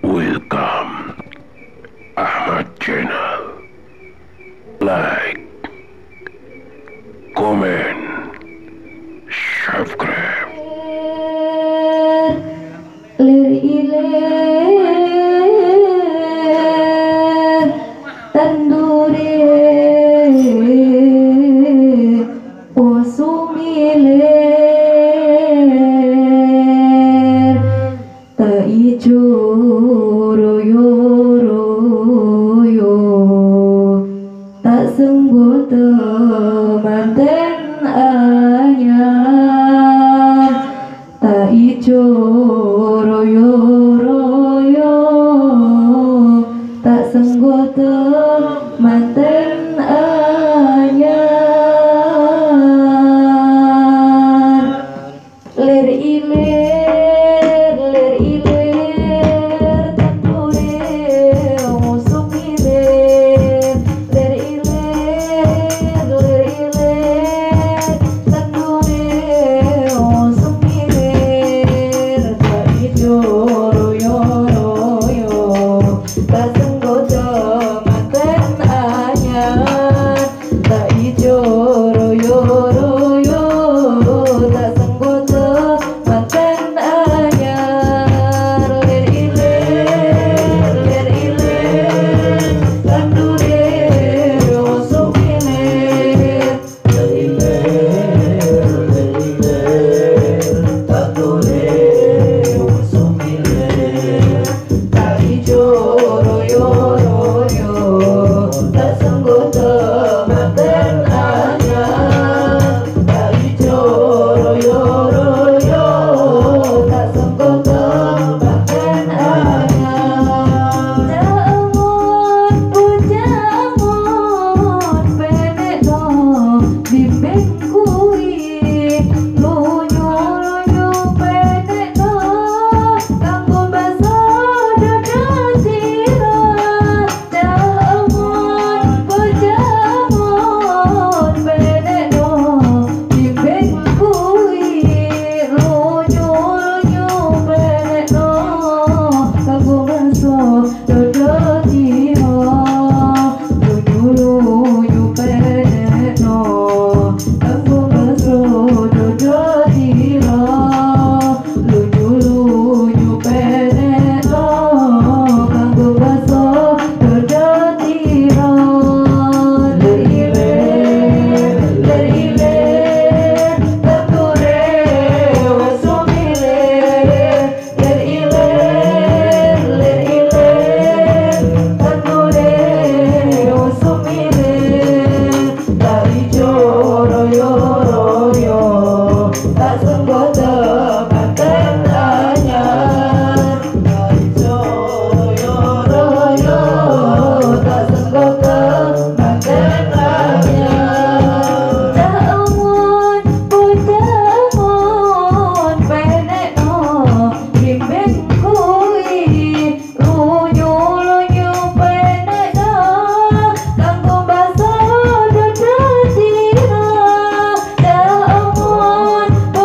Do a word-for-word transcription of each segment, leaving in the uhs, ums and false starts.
Welcome Ahmad Channel. Like, comment, subscribe. Lir ilir tandure usumilir ta ijo royo royo tak senggo temanten anyar tak ijo royo royo tak senggo temanten anyar lir ilir lir ilir tandure musuk ilir lir ilir lir ilir tandure musuk ilir tak ijo royo royo tak senggo temanten anyar tak ijo royo royo tak senggo temanten anyar lir ilir lir ilir tandure musuk ilir lir ilir lir ilir tandure musuk ilir tak ijo royo royo tak senggo temanten anyar tak ijo royo royo tak senggo temanten anyar jangon pujangon pendek no bimbing kui lunyu lunyu pendek no kanggo basa dada sira jangon pujangon pendek no bimbing kui lunyu lunyu pendek no kanggo basa dada sira lunyu lunyu pendek no kanggo basa dada sira lunyu lunyu pendek no kanggo basa dada sira lir ilir lir ilir tandure wasumilir lir ilir lir ilir tandure wasumilir tak ijo royo royo tak senggo temanten anyar tak ijo royo royo tak senggo temanten anyar jangon pujangon pendek no bimbing kui lunyu lunyu pendek no kanggo basa dada sira jangon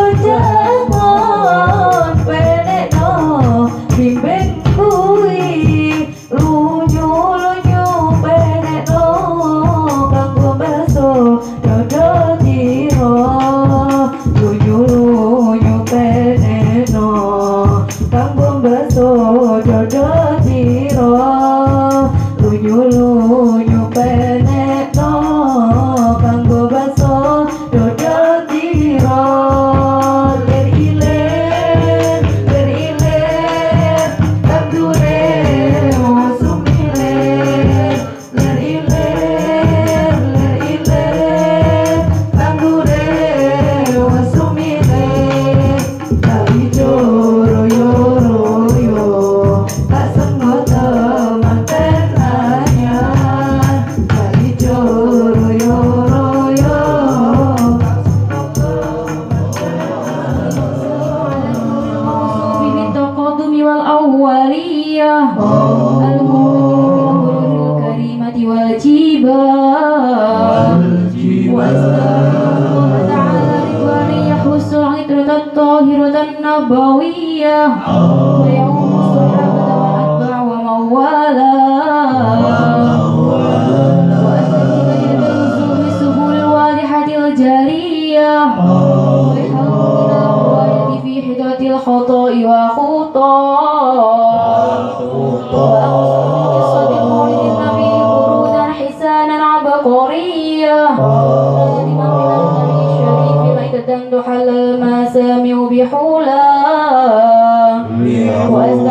pujangon pendek no bimbing kui lunyu lunyu pendek no kanggo basa dada sira lunyu lunyu pendek no kanggo basa dada sira lunyu lunyu pendek no kanggo basa dada sira lir ilir lir ilir tandure musuk ilir lir ilir lir ilir tandure musuk ilir tak ijo royo royo tak senggo temanten anyar tak ijo royo royo bibit taqadumi wal awwaliyah al-qur'anil karimati wal jibal wa ta'ala ridwani yahussul idratat tahiratan nabawiyah wa yawmus sahabata wal atba'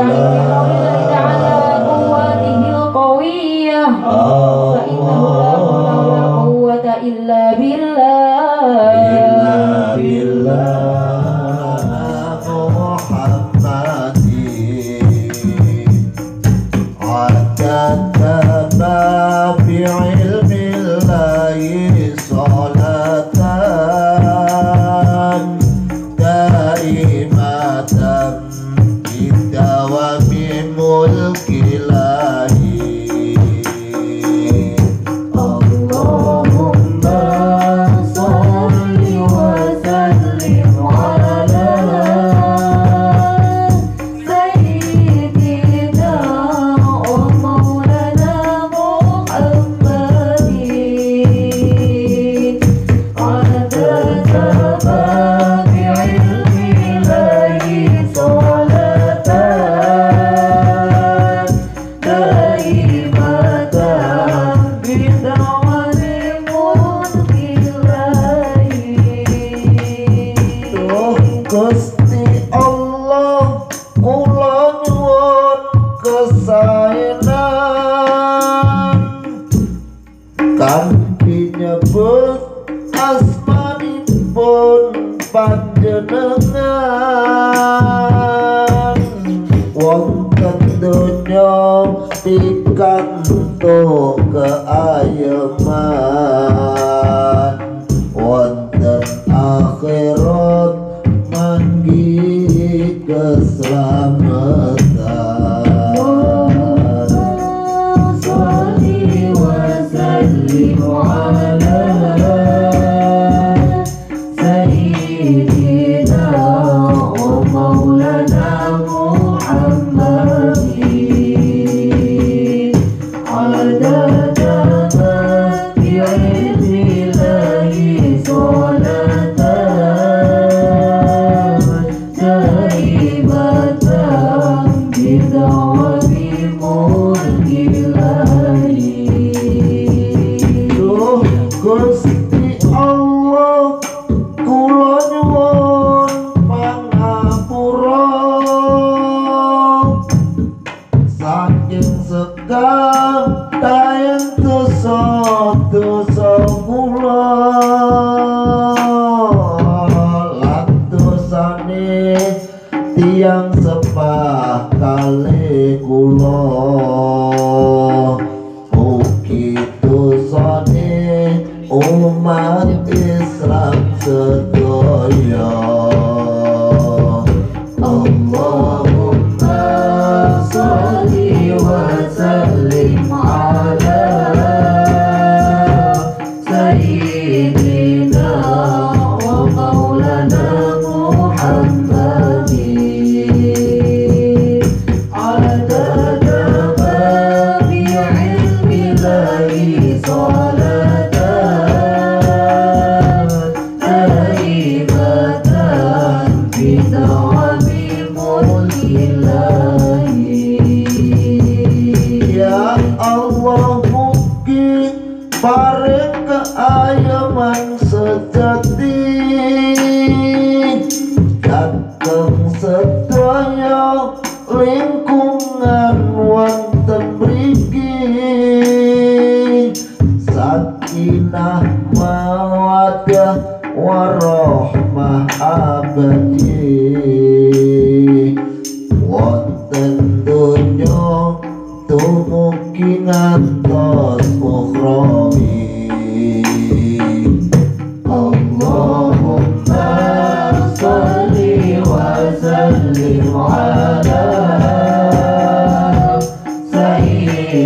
Sayyidina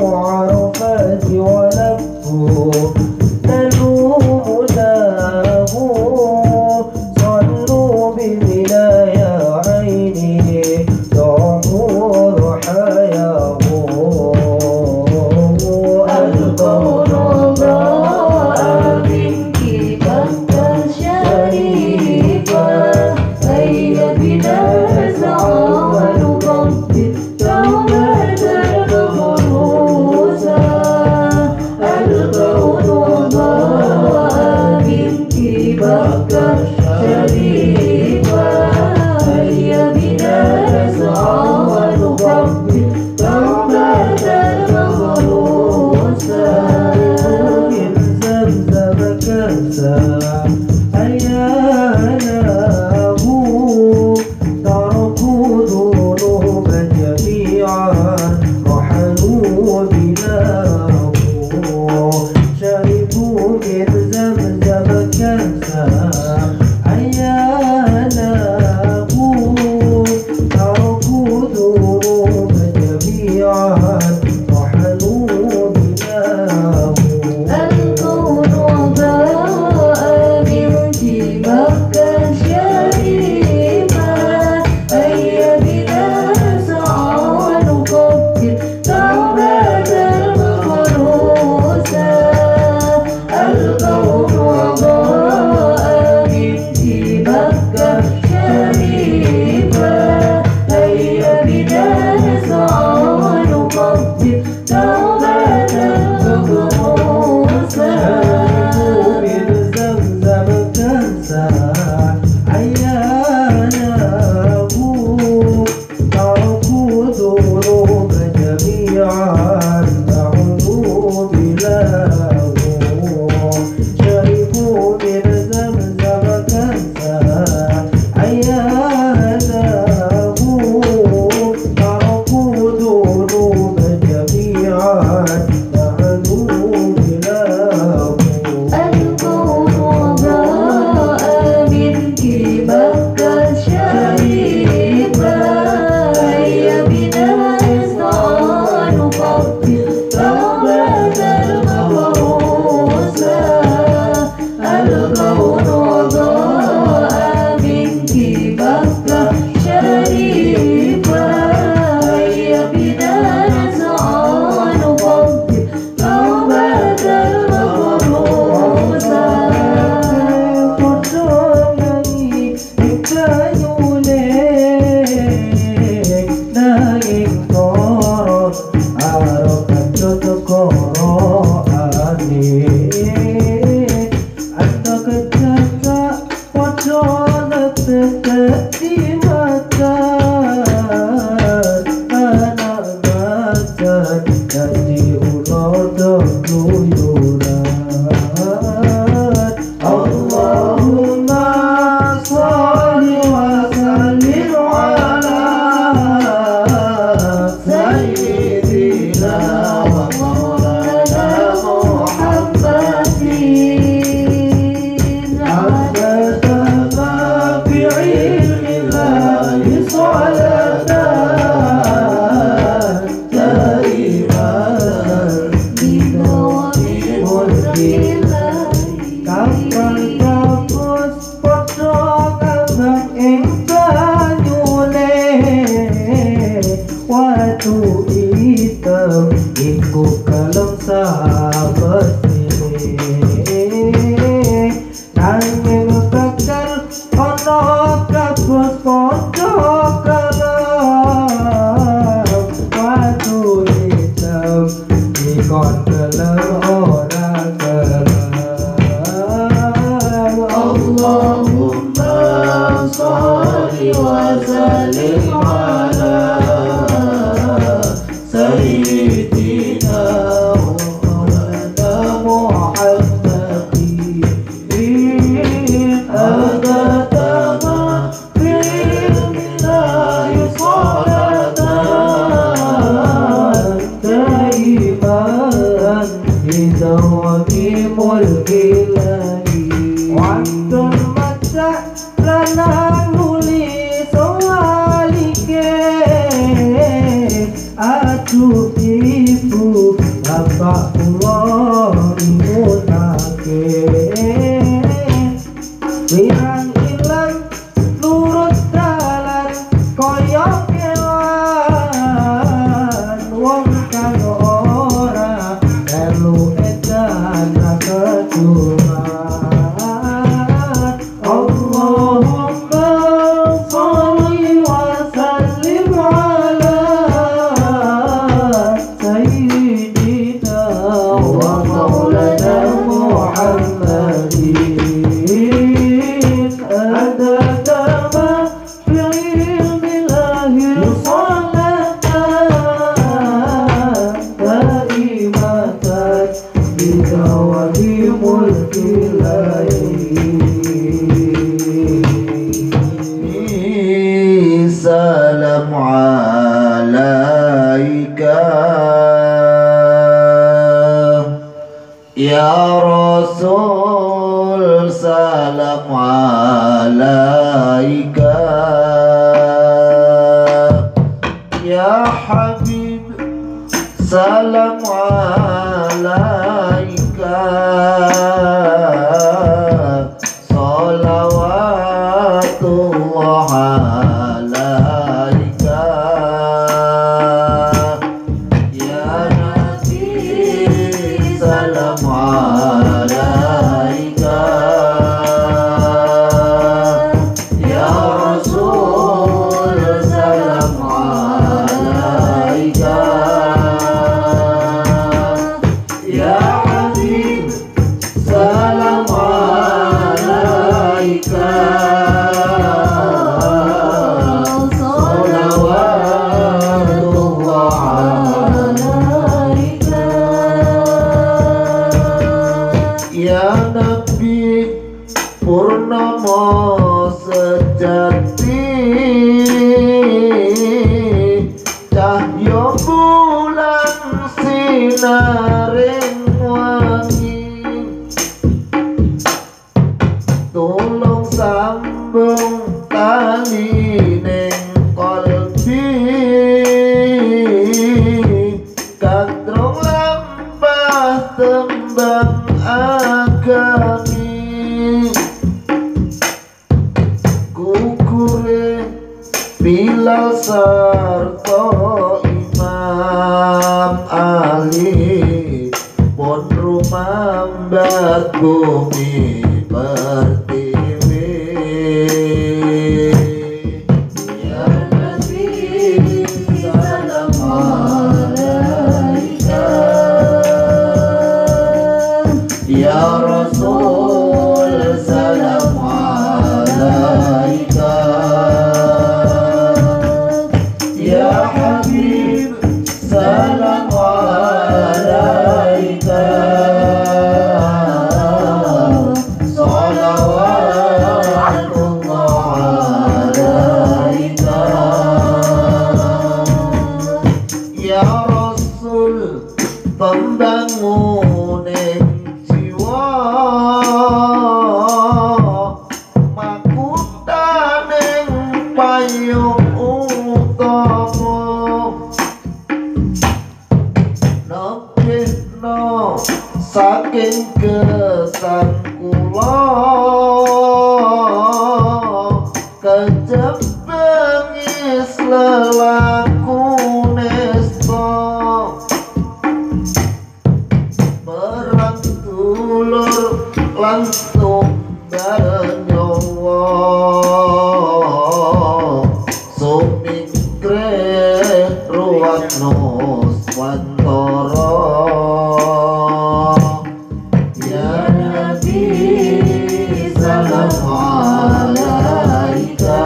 عرفات ولبوا نلومناه صلوا بمنى يا عيني ضعوا ضحاياه الكون ضاء منك بكا شريفا هيا بنا نسعى ونقبل توبة المغروسة الكون ضاء منك بكا شريفا هيا بنا نسعى ونقبل توبة المغروسة من زمزم كأسا أياناه تركوا ذنوب جميعا رحلوا بلاه شربوا من زمزم كأسا أياناه تركوا ذنوب جميعا رحلوا بلاه الكون ضاء منك بكا شريفا هيا بنا نسعى ونقبل توبة المغروسة الكون ضاء منك بكا شريفا هيا بنا نسعى ونقبل توبة المغروسة من زمزم كأسا عياناه تركوا ذنوب جميعا بعدوا بلاه شربوا من زمزم كأسا عياناه تركوا ذنوب جميعا بعدوا بلاه الكون ضاء منك بكا شريفا هيا بنا نسعى نقبل توبة المغروسة الكون ضاء منك بكا شريفا هيا بنا نسعى نقبل توبة المغروسة اللهم صل وسلم على سيدنا ومولانا محمد عبد ما في علم الله صلاة دائما بدوام ملك الله kapal kapus podo kabang ing banyune watu hitam iku kalem sabesine nanging bakal ono kapus podo kalem watu hitam ikon kalem ora kalem اللهم صل وسلم على سيدنا ومولانا محمد هذا تمام في علم الله صلاة دائما بدوام ملك الله وعبد المتع لنا نولي سوالك أتوب bapak kula imutake wirang ilang nurut dalan kaya kewan wong kang ora elu edan kecuman Allahumma sholli wa sallim ala sayyidina wa maulana Muhammadin adada ma fi ilmillahi salatan daimatan bika wa bi mulkillahi salam alaika ya Rasul salam alaika ya Habib salam alaika salawatullah alaika ya Nabi salam alaika ya Rasul salam alaika ya Habib salam alaika ya Nabi purnama sejati cahya bulan sinaring wangi tulung sambung tali ning kalbi kandrung lampah tembang agami kukure Bilal sarta Imam Ali pun rumambat bumi pertiwi ya Nabi salam alaika ya Rasul salam alaika ya Habib salam alaika salawatullah alaika ya Rasul pembangun makutaning payung utama nepihno saking kesan kula kejebengis lelaku nesta merantulur langsung nyawa sumingkre ruwatno swantara ya Nabi salam alaika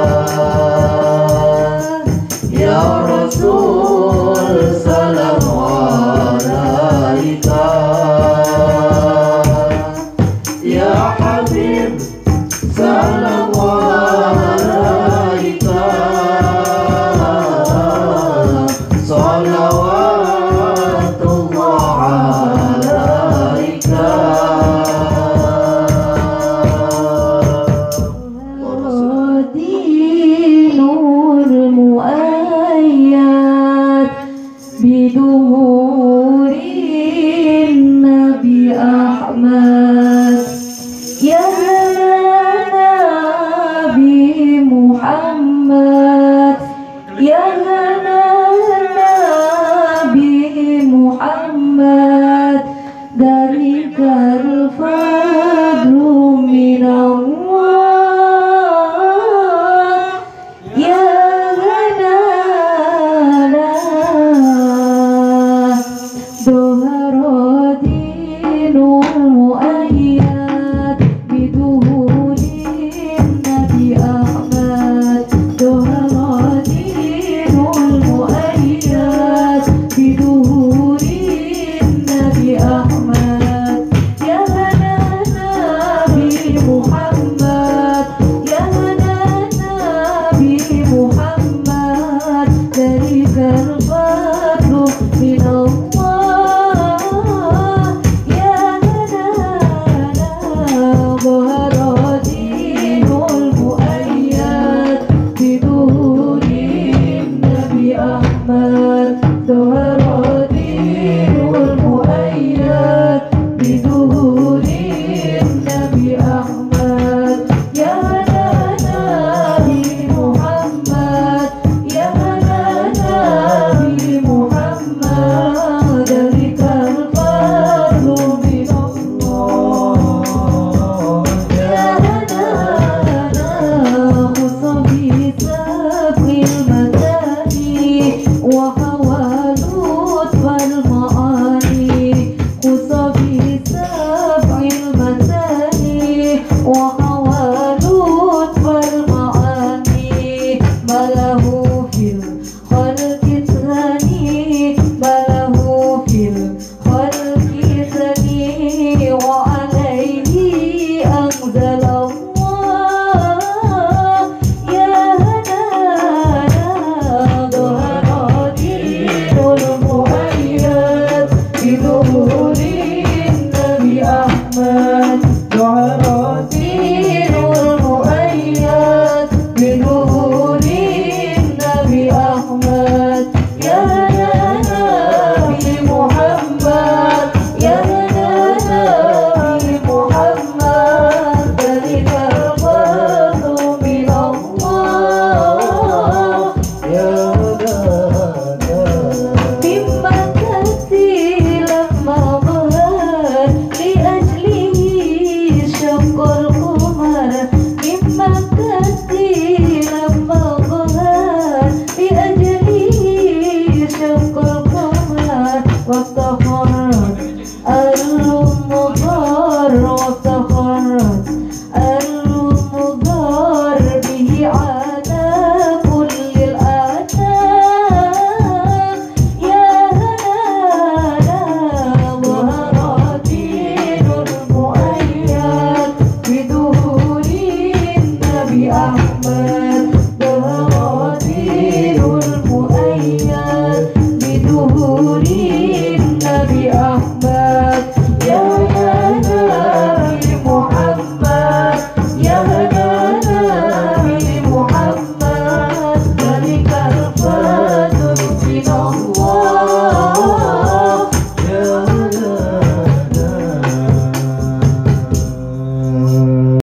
ya Rasul salam alaika ya بظهور النبي أحمد شعراتي المؤيد بظهور النبي أحمد يا نبي محمد يا نبي محمد ذلك الفضل من الله يا مما كثير لما ظهر لأجله شق القمر مما كثير لما ظهر لأجله شق القمر وافتخر الروح